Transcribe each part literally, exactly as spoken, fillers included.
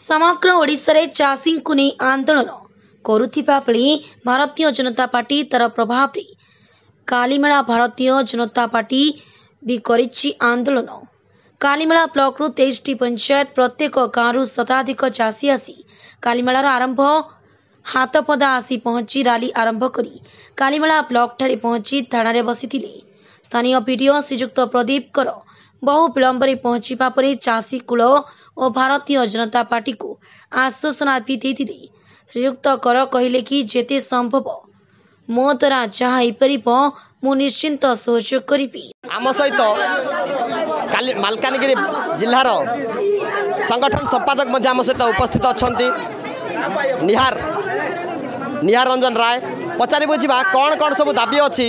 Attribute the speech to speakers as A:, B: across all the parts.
A: समग्र ओडिशा रे चाषी को नहीं आंदोलन करुथिबा बेले भारतीय जनता पार्टी तर प्रभाव रे कालीमेला भारतीय जनता पार्टी भी करिछि आंदोलन। कालीमेला ब्लॉक रु तेईस टी पंचायत प्रत्येक गाँव शताधिक चाषी आसी कालीमेलार आरंभ हाथपदा आसी पहुंची रैली आरंभ करी कालीमेला ब्लॉक ठारे पहुंची थाना बसिथिले। स्थानीय पीडीओ श्रीजुक्त प्रदीप कर बहु विलंब पहुंचवा पर चाषी कूल और भारतीय जनता पार्टी को आश्वासना भी देथिले। श्रीजुक्त कर कहले कि जेते संभव मो द्वारा जहाँ हो मु निश्चिंत सहयोग करी।
B: आम सहित मालकानगिरी जिलार संगठन संपादक मध्य आम सहित उपस्थित अच्छा निहार निहार रंजन राय पचारि बुझा कौन कौन सब दाबी अच्छी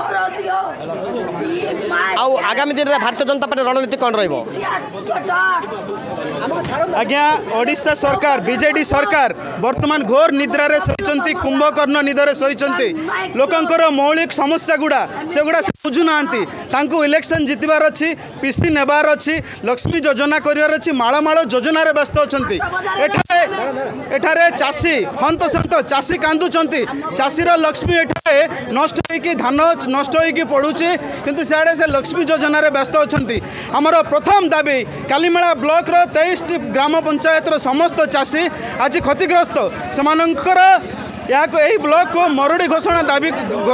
B: आउ आगामी दिन में भारतीय जनता पार्टी रणनीति कौन रहिबो?
C: आज्ञा ओडिशा सरकार बीजेडी सरकार वर्तमान घोर निद्रा रे सहिचंती कुंभकर्ण निद्रा सहिचंती लोकंकर मौलिक समस्या गुड़ा से गुड़ा बुझु नांती तांको इलेक्शन जितबार अच्छी पीसी नेबार अच्छी लक्ष्मी योजना करिवार अच्छी माळ माळ योजना रे व्यस्त अछंती। एठारे एठारे चाषी हंत सन्त चाषी कांदुचंती चाषीर लक्ष्मी एठारे नष्ट होइकी धान नष्ट होइकी पड़ुची किंतु सियाड़े से लक्ष्मी योजना रे व्यस्त अछंती। हमर प्रथम दाबी कालीमेला ब्लॉक रो तेईस ग्राम पंचायत रो समस्त चाषी आज क्षतिग्रस्त सेमानंकर याको एही ब्लॉक को मरुड़ी घोषणा दाबी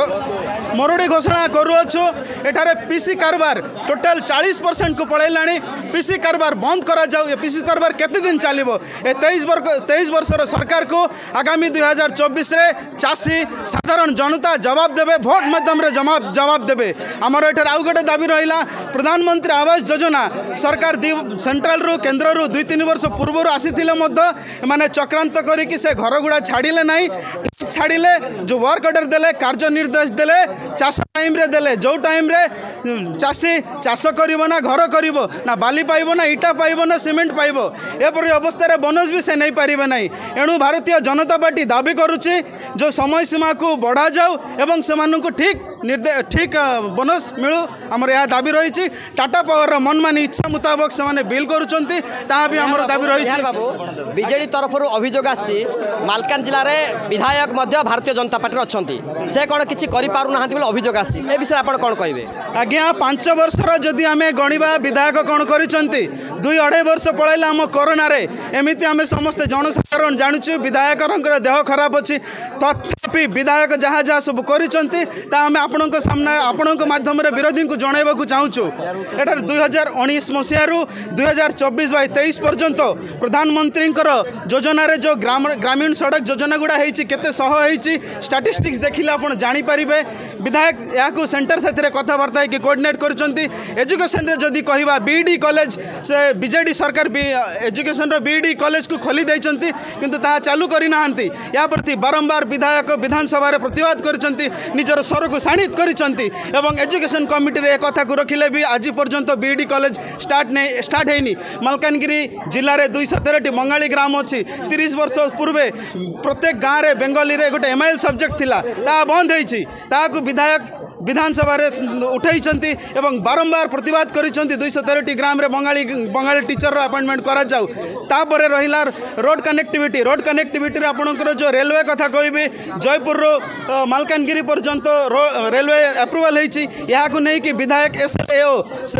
C: मरुड़ी घोषणा करुअछु। एठारे पीसी कारबार टोटल चालीस परसेंट को पड़ेलाणी पीसी कारबार बंद करा जाऊ। ये पीसी कारबार केते दिन चलिबो? ए तेईस वर्ष तेईस वर्षर सरकार को आगामी दुई हजार चौबीस रे चाषी साधारण जनता जवाब देबे भोट माध्यम रे जवाब जवाब देबे। हमर एठार आउ गोटे दाबी रहिला प्रधानमंत्री आवास योजना सरकार सेंट्रल रु केंद्र रु दुई तीन वर्ष पूर्व आसीथिले मध्य माने चक्रांत करिकि से घर गुड़ा छाड़िले नाही छाड़िले जो वर्क ऑर्डर देले कार्य निर्देश देले चाष टाइम रे देले जो टाइम रे चाषी चाष करिवो ना घर करिवो ना बाली पाइबो ना इटा पाइबो ना सीमेंट पाइबो एपरि अवस्था रे बोनस भी से नहीं पारिबे नाही। एणु भारतीय जनता पार्टी दाबी करुछि जो समय सीमा को बढ़ा जाऊ एवं सेमानंकु ठीक निर्देश ठीक बोनस मिलू। हमर यह दाबी रही टाटा पावर मनमानी इच्छा मुताबक से बिल करुचंती ता भी हमर दाबी रही।
B: बाबू बीजेडी तरफ अभियोग आछि मालकान जिले में विधायक मध्य भारतीय जनता पार्टी अछंती से कोन किछि करि पारु नाहंती बोले अभियोग आछि ए विषय आपण कोन कहबे?
C: आज्ञा पांच वर्षर जदि आमे गणिबा विधायक कोन करिसंती दुई अढ़ाई वर्ष पळैला हम कोरोना रे एमिति आमे समस्त जनसाधारण जानुछु विधायक देह खराब अछि तथापि विधायक जहाँ जहाँ सब करिसंती ता आमे आपणक सामने आपणक माध्यम रे विरोधी को जणाइबाकू चाहूछु। एटार दुई हजार उन्नीस मसीह रु दुई हजार चौबीस बाई तेईस पर्यंत प्रधानमंत्री योजना रे जो ग्राम ग्रामीण सड़क योजना गुड़ा होती केते सह होती स्टाटिस्टिक्स देखिले आपण जानी परिबे। विधायक याकू सेंटर से कथबार्ता कि कोऑर्डिनेट करचंती। एजुकेशन रे जदी कहिबा बीडी कॉलेज से बीजेडी सरकार भी एजुकेशन रो बीडी कॉलेज को खोली दैचंती किंतु ता चालू करि नाहंती। या प्रति बारंबार विधायक विधानसभा रे प्रतिवाद करचंती निजर स्वर को शाणित करचंती एवं एजुकेशन कमिटी रे कथा को रखिले भी आज पर्यंत बीडी कॉलेज स्टार्ट ने स्टार्ट हेनी। मालकानगिरी जिले में दुई तेरह मंगाली ग्राम अच्छी तीस वर्ष पूर्वे प्रत्येक गाँव में बेंगली रे गोटे एमआईएल सब्जेक्ट थिला ता बंद होईछि ताकू विधायक विधानसभा उठाई एवं बारंबार प्रतिवाद करिसेंती दुई तेरह ग्राम रे बंगाली बंगाली टीचर अपॉइंटमेंट करा जाऊ। तापर रहिला रोड कनेक्टिविटी रोड कनेक्टिविटी रे आपनकर जो रेलवे कथा कहबे जयपुर रो मालकानगिरी पर्यंत रेलवे अप्रूवल होईछि याकू नै कि विधायक SLAO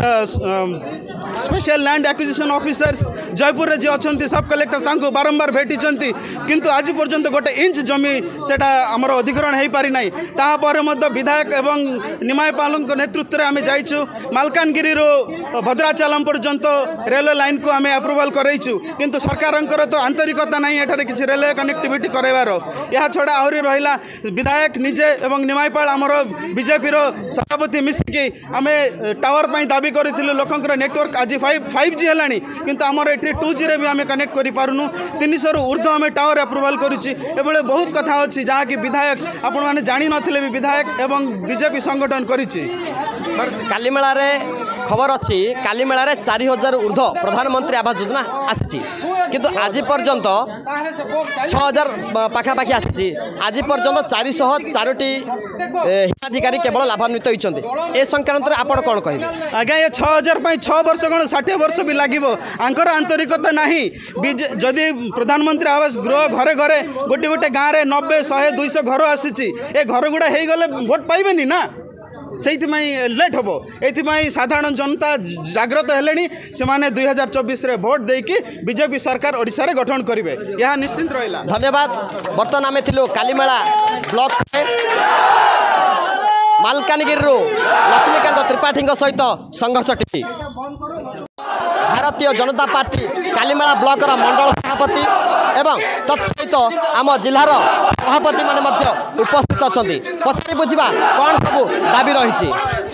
C: special land acquisition officers Jeypore रे जे अछंती सब कलेक्टर तांको बारंबार भेटिचंती किंतु आज पर्यंत गोटे इंच जमी सेटा हमर अधिग्रहण हेई पारि नै। तापर मध्य विधायक एवं निमायपाल नेतृत्व में आम जाइछु मालकानगिरी भद्राचलम पर्यंत रेलवे लाइन को आम अप्रूवल करैछु किंतु सरकार तो आंतरिकता नहीं एठारे किसी रेलवे कनेक्टिविटी करवार। यह छड़ा आहरी रहिला विधायक निजे एवं निमायपाल आमर बीजेपी सभापति मिसिकी आम टावर पर दाबी करूँ लोकंर नेटवर्क आज फाइव फाइव जी है किंतु आमर ये टू जी भी आम कनेक्ट करूँ तीन सौ ऊर्ध्व आम टावर अप्रूवल करुच्ची एभले बहुत कथा अच्छी जहाँकि विधायक आपण मैंने जानी नथिले भी विधायक एवं बीजेपी संगठन करिछि।
B: कालीमेला रे खबर अच्छी कालीमेला रे चार हजार ऊर्ध्व प्रधानमंत्री आवास योजना आसी किंतु आज पर्यंत छः हजार पाखापाखि आसी आज पर्यंत चारिशह चारोटी हिताधिकारी केवल लाभान्वित होती ए संक्रांत में आप कौन कहे
C: आज्ञा ये छः हजार छः वर्ष कौन षाठी वर्ष भी लगे आंकर आंतरिकता नहीं जदि प्रधानमंत्री आवास गृह घरे घरे गोटे गोटे गाँव में नब्बे शहे दुईश घर आसी ए घर गुड़ा हो गले भोट पाइबेनी ना से लेट हम ये साधारण जनता जागृत हेले से दुई हजार चौबीस भोट देकी बीजेपी सरकार ओडिशा रे गठन करेंगे यह निश्चिंत रहा।
B: धन्यवाद। बर्तमान आम थी कालीमेला ब्लॉक मालकानगिरी लक्ष्मीकांत त्रिपाठी सहित Sangharsh T Bharatiya Janata party Kalimela block मंडल सभापति एवं तत्सहित आम जिलार सभापति माने उपस्थित अच्छा पचारि बुझा कौन सब दाबी रही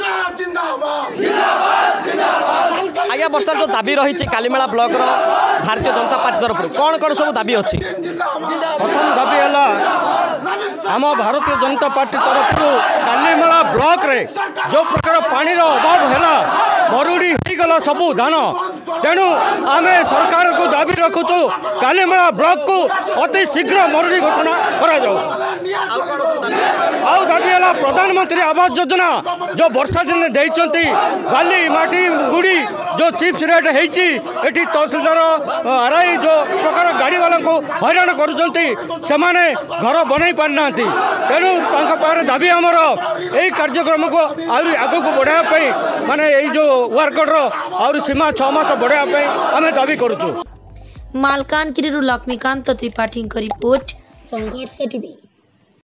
B: आज्ञा बर्तमान जो दाबी रही कालीमेला ब्लॉक भारतीय जनता पार्टी तरफ कौन कौन सब दाबी अच्छी
D: प्रथम दाबी है आम भारतीय जनता पार्टी तरफ कालीमेला ब्लॉक रे जो प्रकार पानी अभाव है मरुड़ी होगला सबू धान तेणु आम सरकार को दाबी रखुचु कालीमेला ब्लॉक को अति शीघ्र मरुड़ी घोषणा करा जाऊ। आउ दाबी है प्रधानमंत्री आवास योजना जो वर्षा दिन देइचंती बाली माटी गुड़ी जो चिप्स रेट होती तहसीलदार आरआई जो प्रकार गाड़ी वाला को हैरान करुँच से घर बनई पारिना तेणु पाखे दाबी आमर यही कार्यक्रम को आहरी आग को बढ़ाई माने यही जो वर्कर आहरी सीमा छः मास बढ़ाई आम दाबी करुचु।
A: Malkangiri Laxmikant Tripathi report Sangharsh TV.